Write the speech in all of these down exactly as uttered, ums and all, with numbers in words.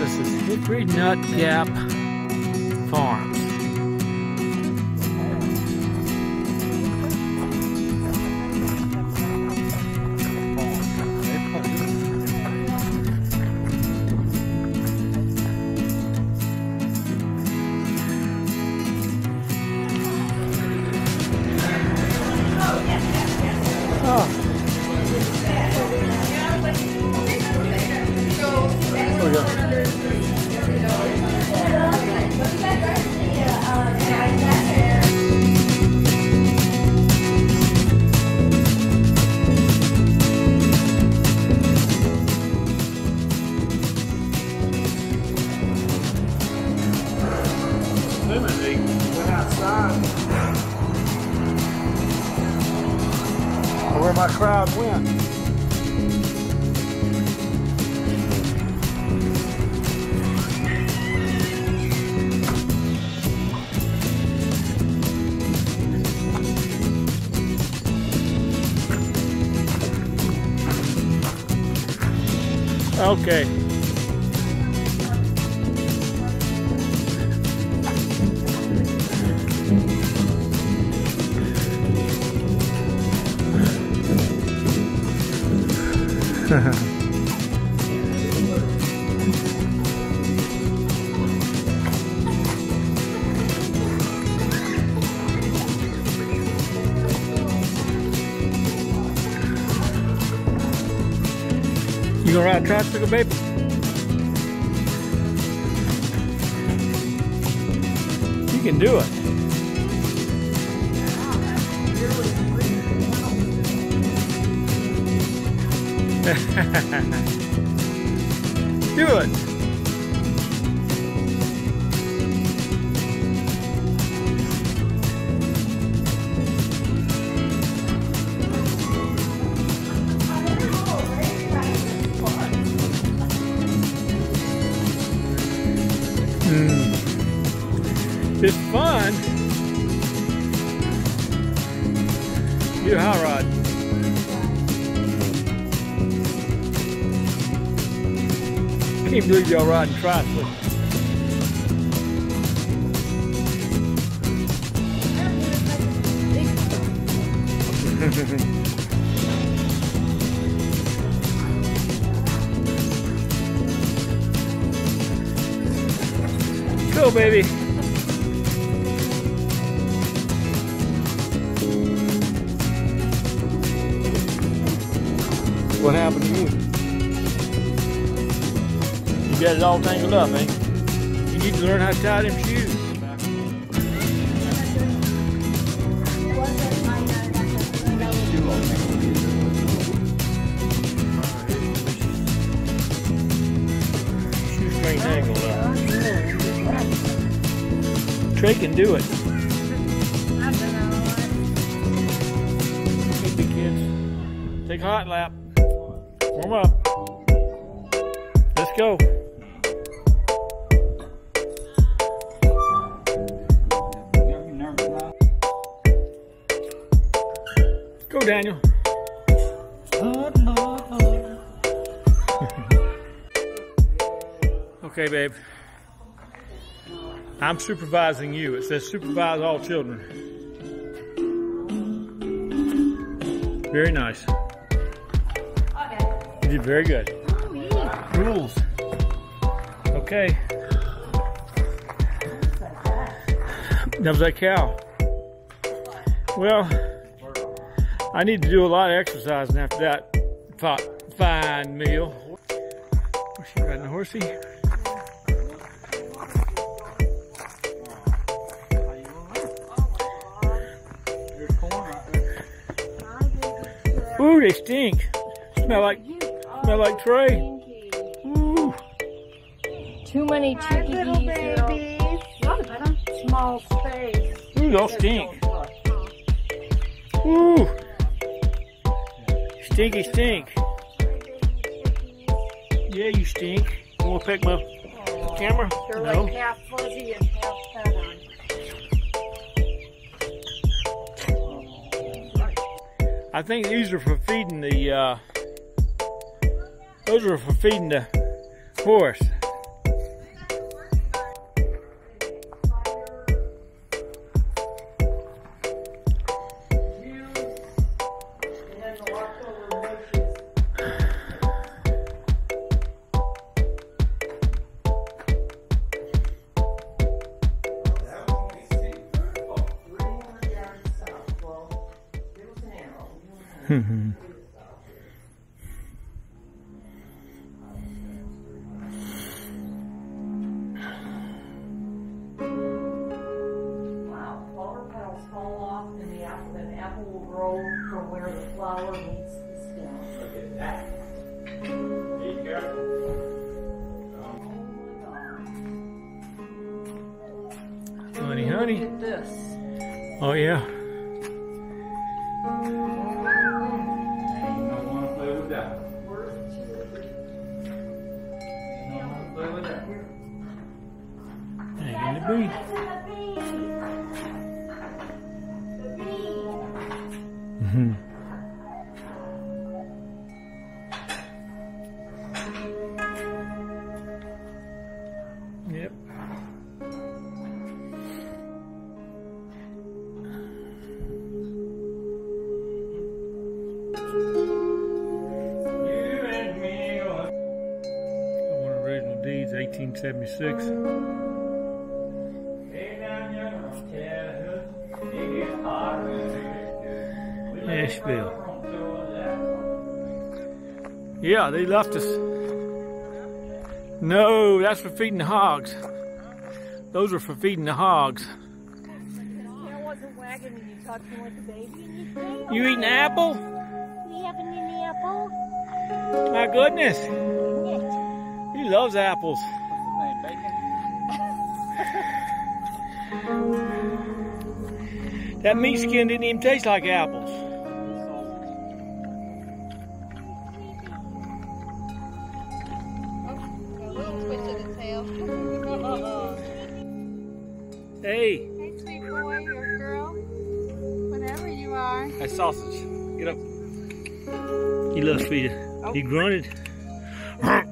This is Hickory Nut Gap Farm. Oh. There we go. They went outside. Where my crowd went. Okay. You gonna ride a tricycle, baby? You can do it. Do it. Mm. It's fun. Do a hot rod. I can't believe y'all riding tricycle. Go, baby. What happened to you? You got it all tangled up, eh? You need to learn how to tie them shoes. Shoestring tangled up. Trey can do it. Okay, big kids. Take a hot lap. Warm up. Let's go. Go, Daniel. Okay, babe. I'm supervising you. It says supervise all children. Very nice. You did very good. Rules. Okay. That was that cow. Well, I need to do a lot of exercising after that fine meal. Where's she riding the horsey? Ooh, they stink. Smell like smell like Trey. Ooh. Too many chicky babies. Small space. Ooh, they'll stink. Ooh. Stinky stink. Yeah, you stink. You want to pick my camera? They're No. like half fuzzy and half fat on. I think these are for feeding the, uh, those are for feeding the horse. Wow, flower petals fall off in the apple, and the apple will grow from where the flower meets the stem. Look at that. Be careful. Honey, honey. Look at this. Oh, yeah. You don't want to play with that. You don't want to play with that. Hanging the bee. Mm-hmm. Yep. One original deeds, eighteen seventy-six. Asheville. Yeah, they left us. No, that's for feeding the hogs. Those are for feeding the hogs. Tail wasn't wagging when you touched him with the baby. You eating an apple? You having any apple? My goodness. He loves apples. That meat skin didn't even taste like apples. Hey. Hey, sweet boy or girl, whatever you are. That sausage. Get up. He loves feeding. He grunted. Oh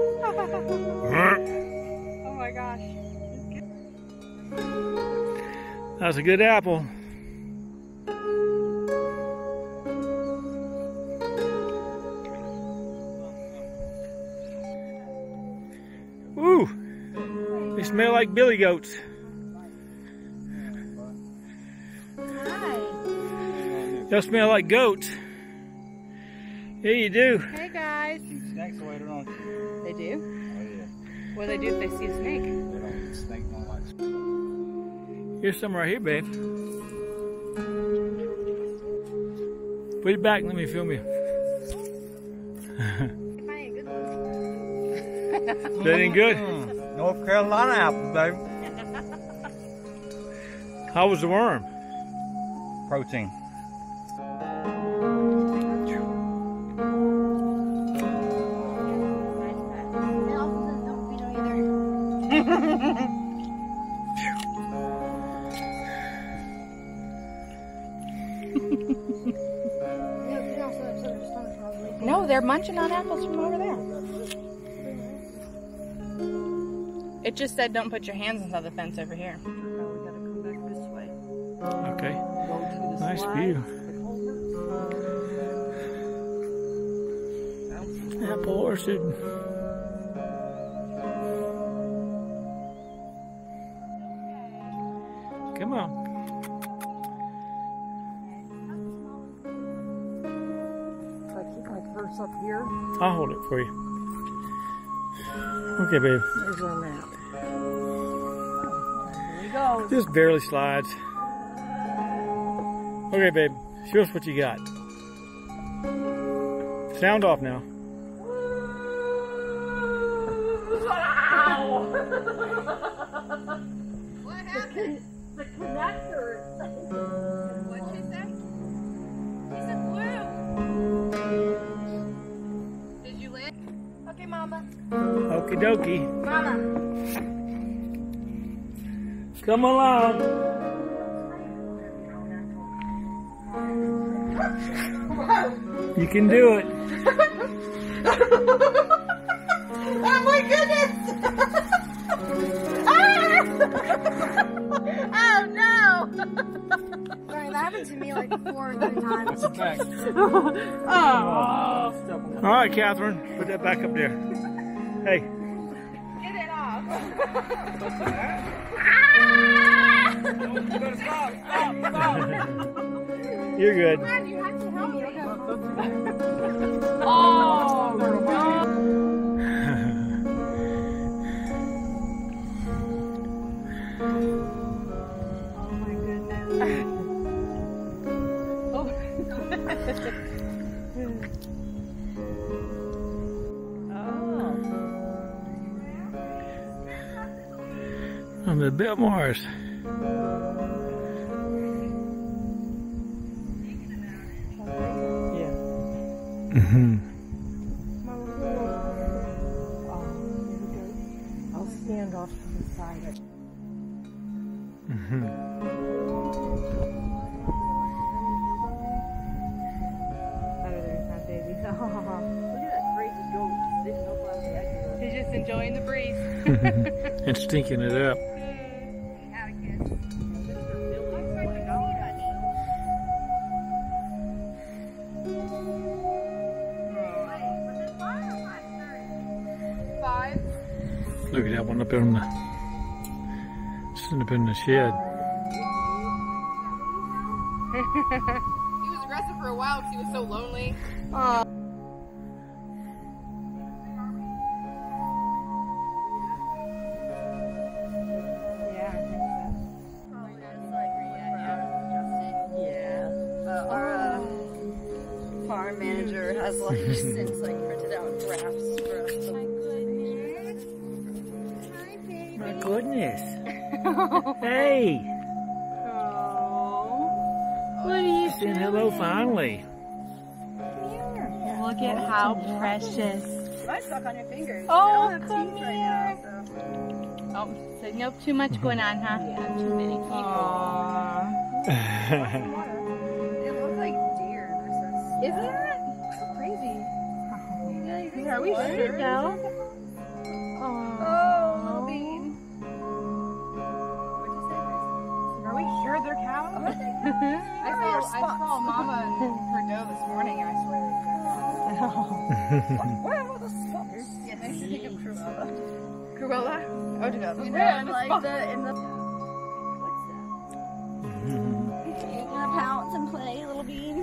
my gosh. That's a good apple. Ooh, they smell like billy goats. They'll smell like goats. Yeah, you do. Hey guys. Snakes away, don't they? They do? Oh, yeah. What do they do if they see a snake? They don't, snake don't like Here's some right here, babe. Put it back and let me film you. That ain't good? North Carolina apple, baby. How was the worm? Protein. No, they're munching on apples from over there. It just said don't put your hands inside the fence over here. Now we gotta come back this way. Okay. Go to the Nice slide. view. Apple orchard. Come on. If I keep my purse up here, I'll hold it for you. Okay, babe. there's our map. Here we go. Just barely slides. Okay, babe. Show us what you got. Sound off now. Wow! What happened? The connector. What'd she say? She said blue. Did you land? Okay, Mama. Okie dokie. Mama. Come along. You can do it. Oh my goodness! Oh no! Sorry, that happened to me like four other times. Oh. All right, Catherine. Put that back up there. Hey. Get it off. You're good. Come on, you have to help me. Oh, God. Oh my goodness. On the Biltmores. Yeah. Mm-hmm. I'll stand off to the side. Mm-hmm. Better than that, baby. Look at that crazy goat sitting up on the edge of it. He's just enjoying the breeze. And stinking it up. Five. Look at that one up in the, sitting up in the shed. He was aggressive for a while because he was so lonely. Our uh, farm manager has like since like printed out drafts for us. To... My goodness. Hey. What are you Saying hello finally. Look at how precious. Mine's stuck on your fingers. Oh, I don't have come teeth right here. now, so. Oh, so you have too much going on, huh? Yeah, too many people. They look like deer versus. Isn't it? Crazy. Yeah, you think Are we what? sure now? Oh, little bean. What'd you say, Are we sure they're cows? Grace? I saw, I saw Mama and her doe this morning, and I swear they were Where are the spots? Yeah, they should think of Cruella. Cruella? Oh, did I? You know, in like the in the. What's that? You gonna pounce and play, little bean?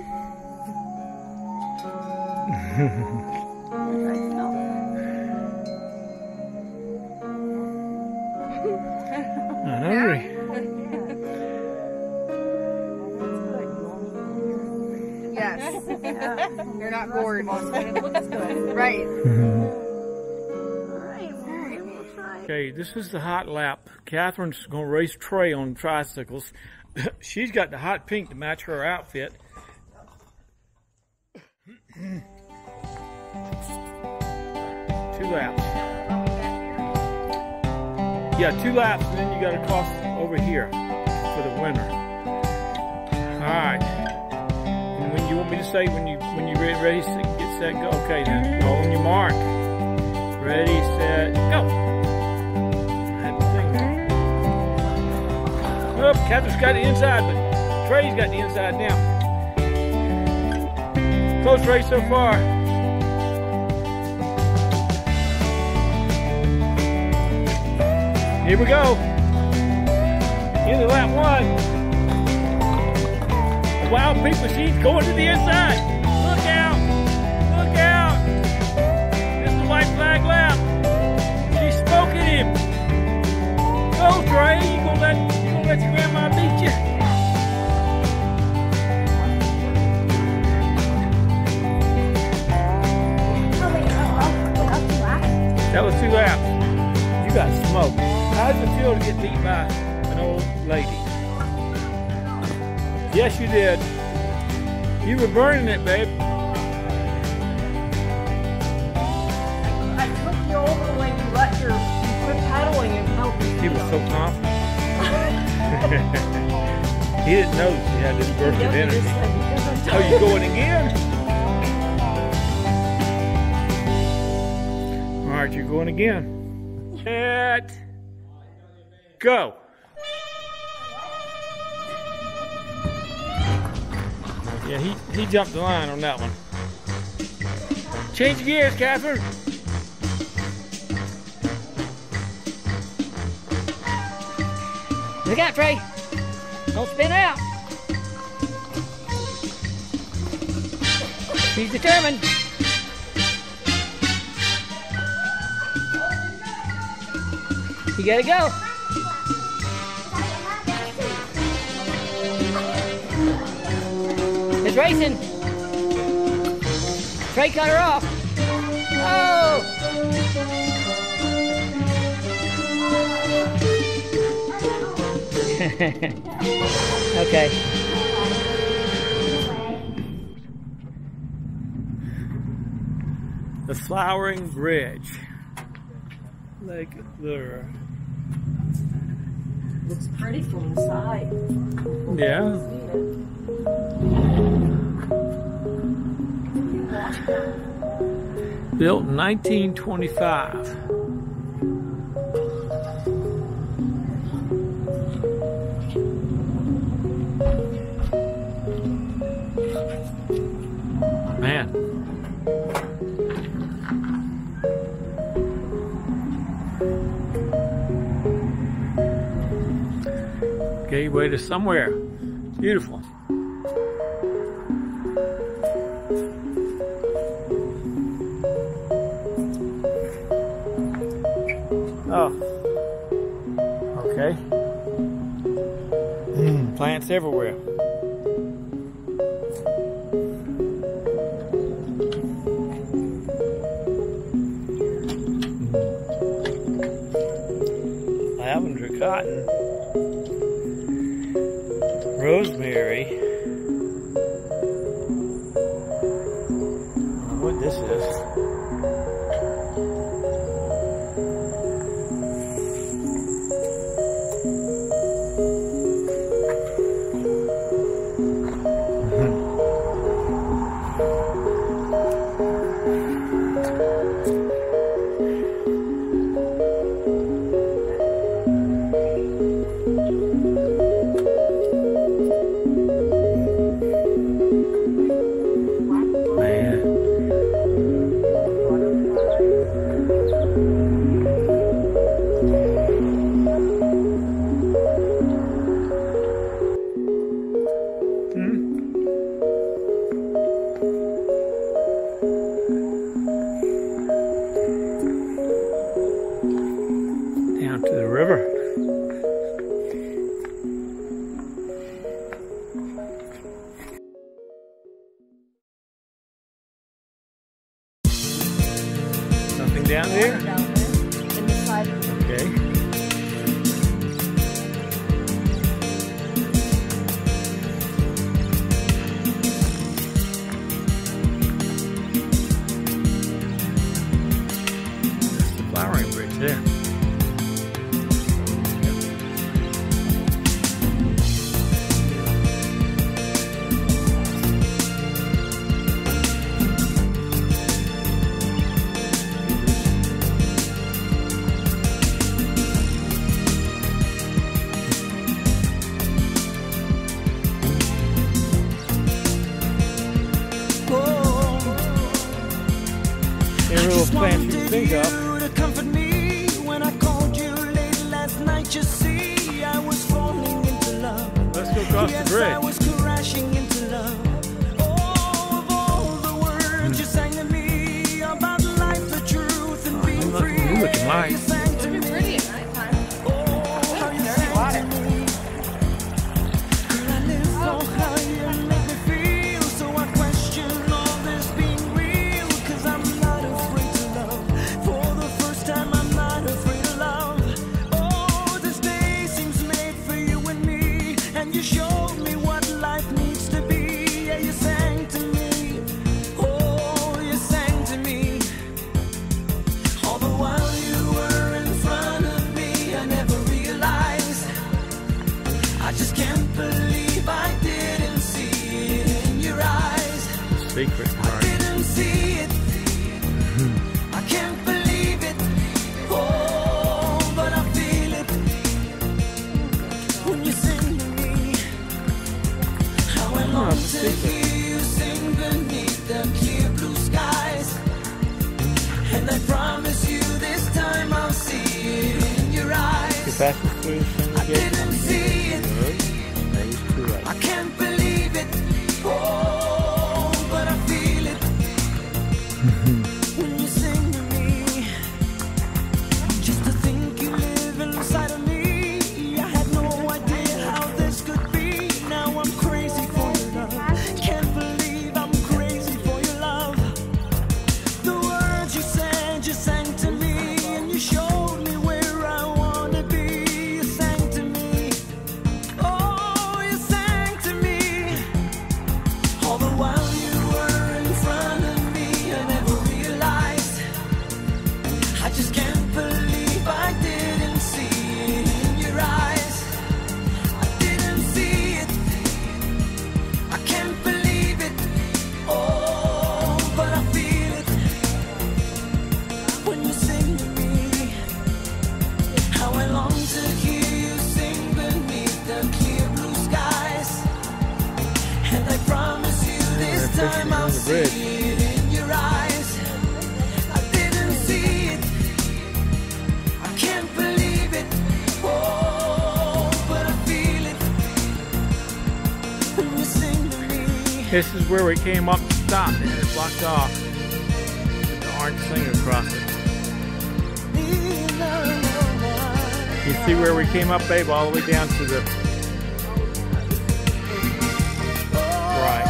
I'm hungry. Yes. You're not bored. Right. Okay, this is the hot lap. Catherine's gonna race Trey on tricycles. She's got the hot pink to match her outfit. Two laps. Yeah, two laps, and then you gotta cross over here for the winner. Alright. And when you want me to say when you when you ready, ready set, get set, go. Okay then. Go on your mark. Ready, set, go. Oh, Catherine's got the inside, but Trey's got the inside now. Close race so far. Here we go. Into lap one. The wild pink machine's going to the inside. Look out. Look out. It's the white flag lap. She's smoking him. Go, Trey. You gonna let, you gonna let your grandma beat you? That was two laps. You got smoked. How does it feel to get beat by an old lady? Yes, you did. You were burning it, babe. I took you over when you let your, you quit paddling and helped me. He was so confident. He didn't know she had this burst of energy. Oh, you going again? All right, you're going again. Set, go. Yeah, he, he jumped the line on that one. Change gears, Catherine. Look out, Trey. Don't spin out. He's determined. You gotta go. It's racing. Trey cut her off. Oh! Okay. The Flowering Bridge. Lake Lure. Looks pretty from the side. Yeah. Built in nineteen twenty-five. Man. Gateway to somewhere. Beautiful. Oh. Okay. Mm, plants everywhere. Lavender, cotton, rosemary. I don't know what this is. Down to the river. Nothing down there? Down there. In the side of the Okay. That's the flowering bridge there. Every little plant you can think of. To comfort me when I called you late last night, you see, I was falling into love. Let's go across yes, the bridge. I was crashing into love. Oh, of all the words you sang to me about life, the truth, and being look- free. you're looking nice. You sang to It'd be me. pretty at nighttime. Oh, how you Dirty sang water. to me. Girl, I live for how you make me feel, so I question all this being real, 'cause I'm not afraid to love. For the first time, I'm not afraid to love. Oh, this day seems made for you and me, and you showed me what life needs to be. Yeah, you sang to me. Oh, you sang to me. All the while you were in front of me, I never realized. I just can't believe I didn't see it in your eyes. Secret I part. didn't see it. I can't believe it. Oh, but I feel it when you sing to me. How I long Oh, to secret. hear you sing beneath the clear blue skies. And I promise you this time I'll see it in your The eyes. fastest way to send I the gate. didn't see it. That is too right. I can't believe it. Oh, but I feel it bridge. in your eyes. I didn't see it. I can't believe it. Oh, but I feel it when you sing to me. This is where we came up and stopped, and it's blocked off with the orange thing across it. You see where we came up, babe, all the way down to the right.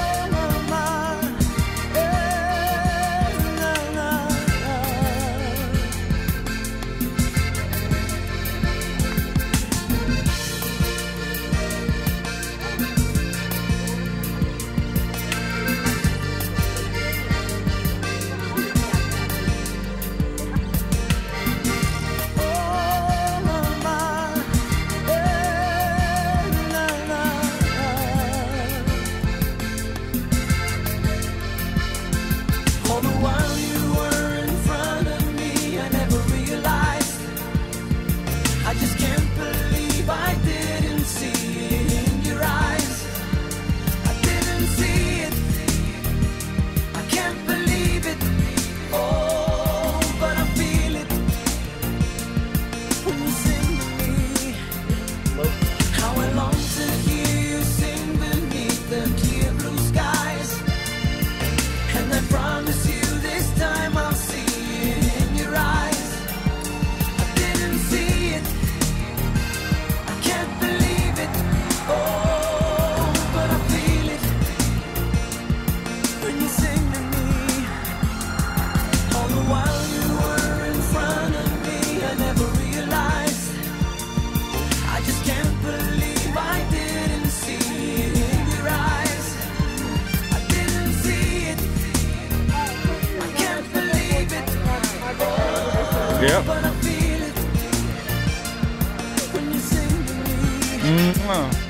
All the while you were in front of me, I never realized. I just can't believe I didn't see it in your eyes. I didn't see it. I can't believe it. Oh, but I feel it when you sing to me. How I long to hear you sing beneath the clear blue skies. And I promise you this time I'll see it in your eyes. I didn't see it. I can't believe it. Oh, but I feel it when you sing to me. All the while you were in front of me, I never realized. I just can't believe I didn't see it in your eyes. I didn't see it. I can't believe it. Oh, Yep. but I feel it when you sing to me. Mm-hmm.